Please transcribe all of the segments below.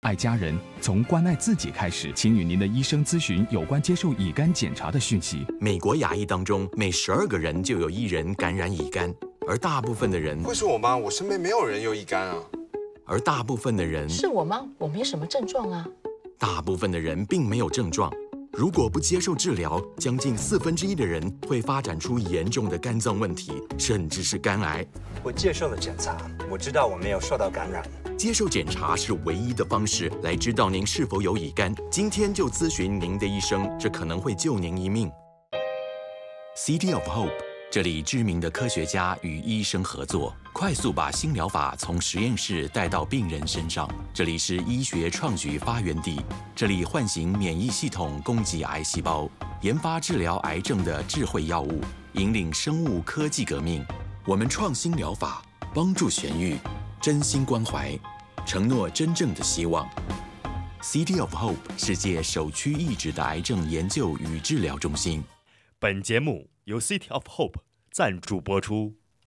爱家人，从关爱自己开始，请与您的医生咨询有关接受乙肝检查的讯息。 美国亚裔当中，每12个人就有1人感染乙肝，而大部分的人会是我吗？我身边没有人有乙肝啊。 而大部分的人是我吗？我没什么症状啊。 大部分的人并没有症状。如果不接受治疗，将近1/4的人会发展出严重的肝脏问题，甚至是肝癌。 我接受了检查，我知道我没有受到感染。 接受检查是唯一的方式来知道您是否有乙肝。今天就咨询您的医生，这可能会救您一命。City of Hope， 这里知名的科学家与医生合作，快速把新疗法从实验室带到病人身上。这里是医学创举发源地，这里唤醒免疫系统攻击癌细胞，研发治疗癌症的智慧药物，引领生物科技革命。我们创新疗法，帮助痊愈，真心关怀，承诺真正的希望。City of Hope 世界首屈一指的癌症研究与治疗中心。 本节目由 City of Hope 赞助播出。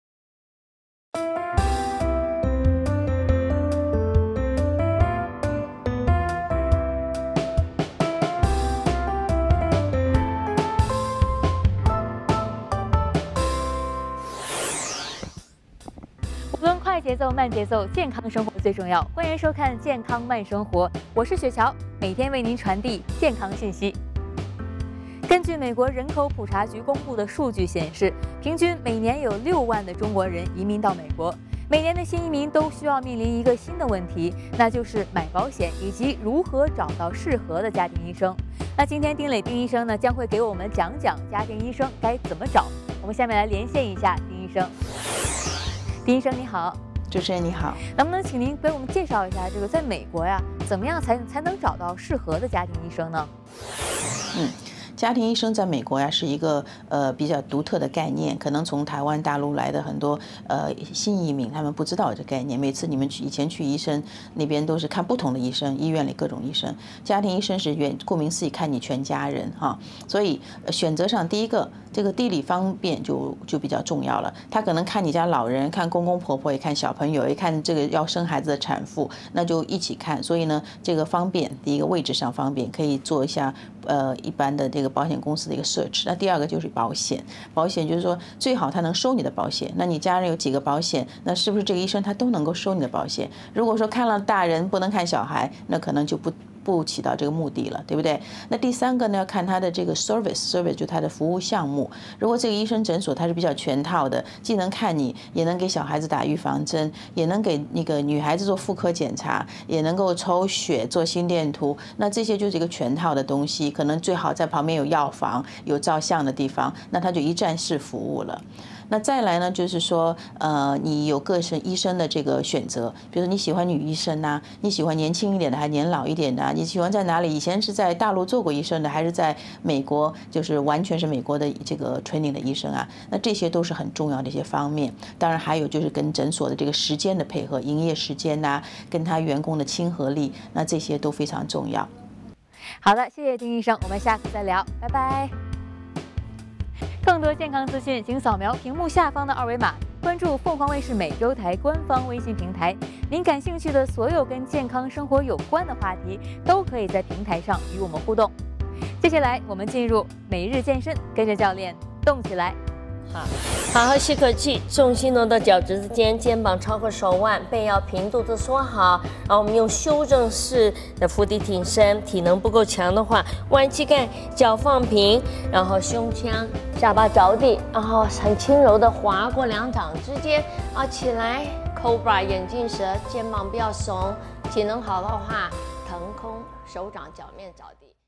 无论快节奏、慢节奏，健康生活最重要。欢迎收看《健康慢生活》，我是雪乔，每天为您传递健康信息。根据美国人口普查局公布的数据显示，平均每年有6万的中国人移民到美国。每年的新移民都需要面临一个新的问题，那就是买保险以及如何找到适合的家庭医生。那今天丁磊丁医生呢将会给我们讲讲家庭医生该怎么找。我们下面来连线一下丁医生。丁医生你好。 主持人你好， 能不能请您给我们介绍一下这个在美国呀，怎么样才能找到适合的家庭医生呢？ 家庭医生在美国呀是一个比较独特的概念，可能从台湾大陆来的很多新移民他们不知道这概念。每次你们以前去医生那边都是看不同的医生，医院里各种医生，家庭医生是顾名思义看你全家人哈，所以选择上第一个这个地理方便就比较重要了。他可能看你家老人，看公公婆婆，也看小朋友，也看这个要生孩子的产妇，那就一起看。所以呢，这个方便，第一个位置上方便，可以做一下一般的这个保险公司的一个 search。那第二个就是保险，保险就是说最好他能收你的保险。那你家人有几个保险，那是不是这个医生他都能够收你的保险？如果说看了大人不能看小孩，那可能就不起到这个目的了，对不对？那第三个呢，要看他的这个 service 就他的服务项目。如果这个医生诊所他是比较全套的，既能看你，也能给小孩子打预防针，也能给那个女孩子做妇科检查，也能够抽血做心电图，那这些就是一个全套的东西。可能最好在旁边有药房、有照相的地方，那他就一站式服务了。那再来呢，就是说，你有各省医生的这个选择，比如说你喜欢女医生啊，你喜欢年轻一点的，还年老一点的啊，你喜欢在哪里？以前是在大陆做过医生的，还是在美国，就是完全是美国的这个 training 的医生啊？那这些都是很重要的一些方面。当然还有就是跟诊所的这个时间的配合，营业时间呐，跟他员工的亲和力，那这些都非常重要。 好的，谢谢丁医生，我们下次再聊，拜拜。更多健康资讯，请扫描屏幕下方的2维码，关注凤凰卫视美洲台官方微信平台。您感兴趣的所有跟健康生活有关的话题，都可以在平台上与我们互动。接下来，我们进入每日健身，跟着教练动起来。 好好吸口气，重心挪到脚趾之间，肩膀超过手腕，背要平，肚子缩好。然后我们用修正式的伏地挺身，体能不够强的话，弯膝盖，脚放平，然后胸腔、下巴着地，然后很轻柔的划过2掌之间，起来 Cobra 眼镜蛇，肩膀不要耸。体能好的话，腾空，手掌脚面着地。